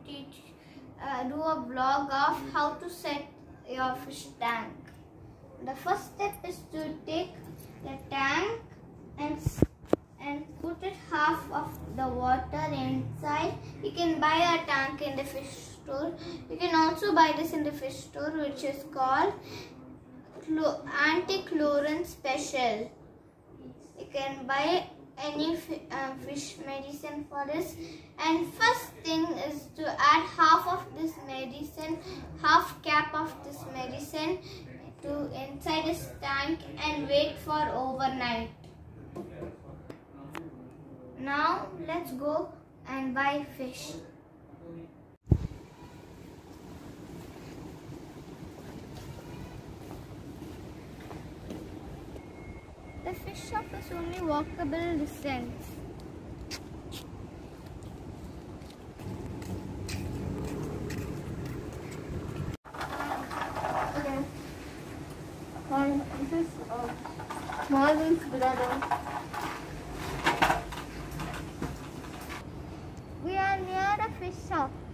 do a vlog of how to set your fish tank. The first step is to take the tank and put it half of the water inside. You can buy a tank in the fish store. You can also buy this in the fish store, which is called Anti-Chlorin Special. You can buy any fish medicine for this, and first thing is to add half of this medicine, half cap of this medicine to inside this tank and wait for overnight. Now let's go and buy fish. The fish shop is only walkable distance. Okay. This is Marvin's brother. We are near a fish shop.